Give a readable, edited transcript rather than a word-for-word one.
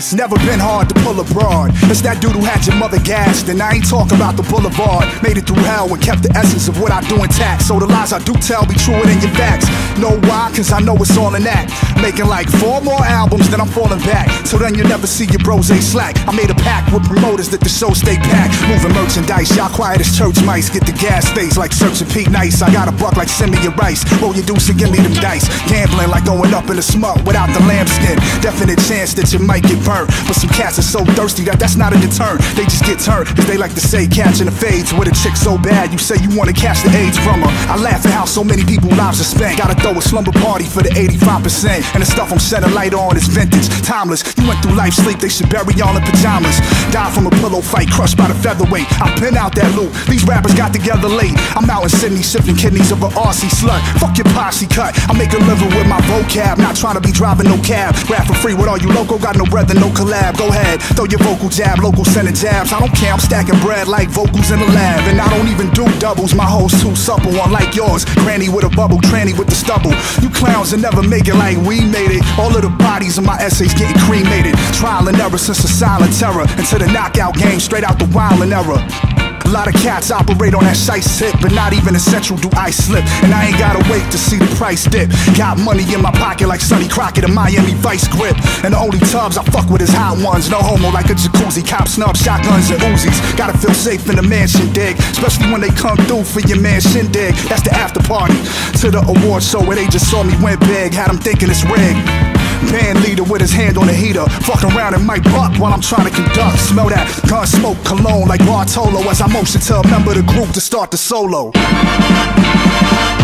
It's never been hard to pull abroad. It's that dude who had your mother gassed. And I ain't talking about the boulevard. Made it through hell and kept the essence of what I do intact. So the lies I do tell be truer than your facts. Know why? Cause I know it's all in that. Making like 4 more albums, then I'm falling back. So then you'll never see your bros ain't slack. I made a pact with promoters that the show stay packed. Moving merchandise, y'all quiet as church mice. Get the gas stays like searching Pete Nice. I got a buck like send me your rice. Roll your deuce and give me them dice. Gambling like going up in the smoke without the lambskin. Definite chance that you might get burnt. But some cats are so thirsty that's not a deterrent. They just get turned, as they like to say, catching the fades. With a chick so bad, you say you wanna catch the AIDS from her. I laugh at how so many people lives are spent. Gotta throw a slumber party for the 85%. And the stuff I'm shedding light on is vintage, timeless. You went through life sleep, they should bury y'all in pajamas. Died from a pillow fight, crushed by the featherweight. I've been out that loop, these rappers got together late. I'm out in Sydney shifting kidneys of an RC slut. Fuck your posse cut, I make a living with my vocab. Not trying to be driving no cab. Rap for free with all you local, got no bread and no collab. Go ahead, throw your vocal jab, local sending jabs. I don't care, I'm stacking bread like vocals in the lab. And I don't even do doubles, my hoes too supple. Unlike yours, granny with a bubble, tranny with the stubble. You clowns will never make it like we made it. All of the bodies in my essays getting cremated. Trial and error since the silent terror. Into the knockout game, straight out the wild and error. A lot of cats operate on that shice tip, but not even essential do I slip. And I ain't gotta wait to see the price dip. Got money in my pocket like Sonny Crockett and Miami Vice grip. And the only tubs I fuck with is hot ones. No homo like a jacuzzi, cop snub, shotguns and Uzis. Gotta feel safe in the mansion dig, especially when they come through for your man shindig. That's the after party to the award show where they just saw me win big. Had them thinking it's rigged. Band leader with his hand on the heater, fucking around and might buck while I'm trying to conduct. Smell that gun smoke cologne like Bartolo as I motion to a member of the group to start the solo.